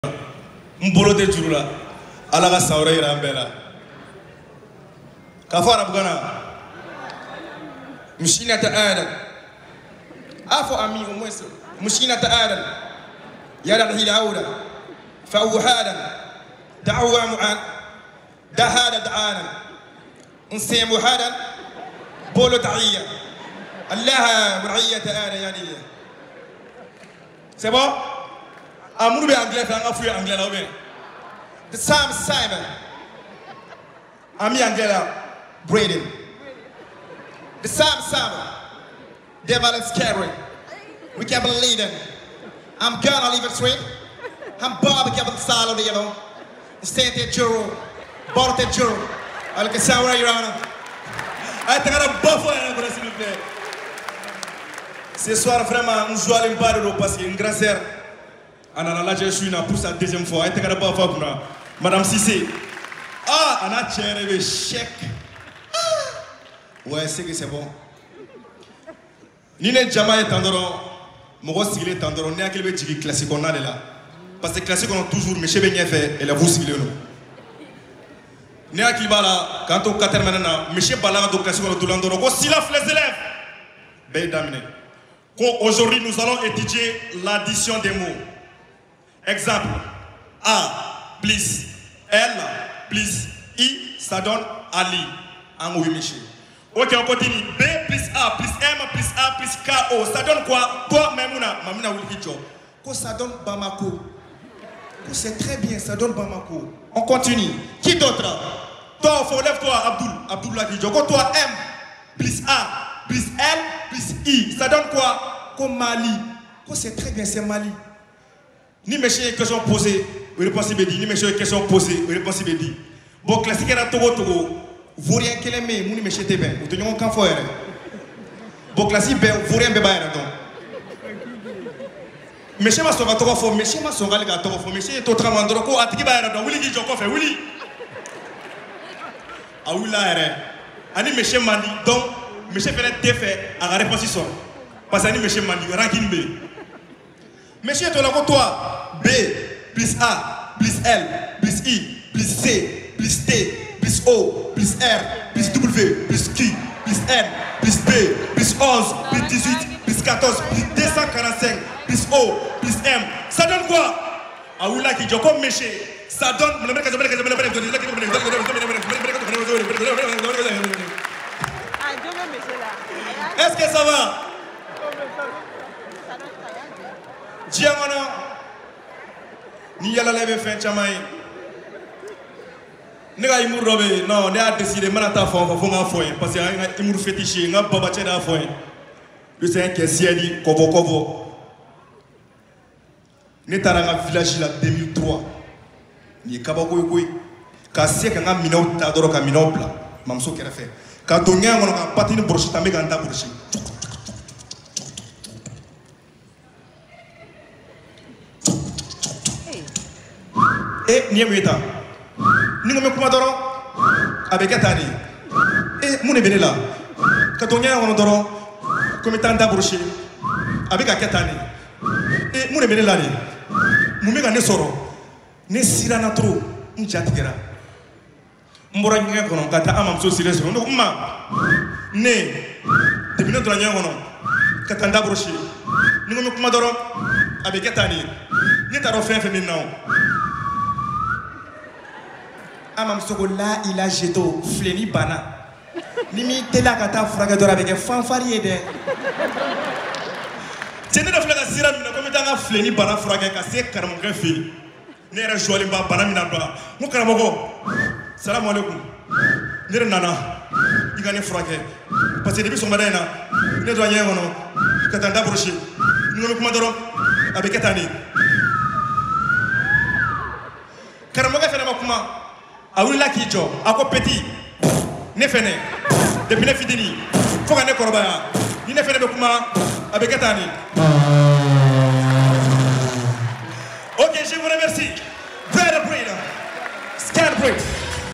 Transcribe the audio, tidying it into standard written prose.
mbolo de jurula ala ka sawra ira bela kafara bugana مشينة آدم عفوا أمي وموسى مشينة آدم يا رحيل عودة فأوهادا دعوة معان دهادا دعانا انسيم وهادا بولو تعية الله مرعية آدم يعني c'est bon amuru be anglais fa nga fuye anglais la obe the Sam Simon ami anglais la Braden the Sam Simon devil is scary we can't believe them I'm gonna leave it straight I'm Bob Kevin Salo you know stay at Juro bought at Juro I like a sour your honor I think I'm a buffalo s'il vous plaît. Ce soir, vraiment, nous jouons à l'impartial parce qu'il y a une grande sœur. Je suis là pour sa deuxième fois. Madame Sissé. Ah, on a tiré le chèque. Ouais, c'est que c'est bon. Ni ne jamais tendron, moi aussi il est tendron. Ni à quel petit classique on a là. Parce que classique on a toujours, mais chez Beignet fait, et la vous sigilez nous. Ni à qui va là, quand on quatre maintenant, mais chez Bala donc classique on a tout l'endroit. Go silaf les élèves. Ben d'amener. Aujourd'hui, nous allons étudier l'addition des mots. Exemple, A plus L plus I, ça donne Ali. En oui, Michel. Ok, on continue. B plus A plus M plus A plus KO. Ça donne quoi? Toi, Mamouna Wilkidjo. Ça donne Bamako. C'est très bien, ça donne Bamako. On continue. Qui d'autre? Toi, lève-toi, Abdoul. Abdoul Lakidjo. Toi, M plus A. Plus L, plus I, ça donne quoi? Comme Mali. C'est très bien, c'est Mali. Ni mes questions posées, réponse bédi. Ni mes questions posées, réponse bédi. Bon, classique est à Togo. Vous rien qu'elle aime, vous ni mes chez bien. Vous tenez un camp fort. Bon, classique, vous rien béba. Monsieur ma songa Togo fort, monsieur ma songa les gars Togo fort, monsieur est au travail de Roko, à Tikiba, Willy dit Joko fait, Willy. Ah oui, là, Ani monsieur Mandi, donc. Monsieur fait des faits à la réponse. Parce que monsieur Mandi, ranking B. Monsieur, toi, B plus A plus L plus I plus C plus T plus O plus R plus W plus Q plus N plus B plus 11 plus 18 plus 14 plus 245 plus O plus M. Ça donne quoi? Ah oui, là, qui dit comme monsieur. Ça donne. Est-ce que ça va? Diamana ni yala lebe fin chamay nega imur robe non ne a décidé manata fo nga foy parce que nga imur fétiché nga baba tcheda foy le c'est un kesieli kovo ne taranga village la 2003 ni kabako koy ka se ka nga mino ta doro ka mino bla mamso kera fait ka donya ngono ka patini broche tambe ganta broche et ni emeta ni ngome kuma doro avec atani et mon ebene là ka donya ngono doro comme tanda broche avec akatani et mon ebene là ni mu mega ne soro ne sirana trop njatigera mbora nyanga kono kata amam so serious ndo umma ne depuis notre nyanga kono kata nda broche ni ngome kuma doro avec atani ni taro fin maintenant amam sogo la ila jeto fleni bana nimi tela kata fraga dora avec fanfari ede tene da flaga sira mina comme tanga fleni bana fraga ka se karamo ka fi ne ra joli ba bana mina do mu karamo ko salam alaikum nere nana igane fraga parce que depuis son madina ne do nyen ngono kata nda broche ni ngom kuma doro avec atani karamo ka fena makuma Aouli la kijo, ako petit, ne fene, depuis ne fidini, faut qu'on ne korobaya, ni ne fene de kuma, avec atani.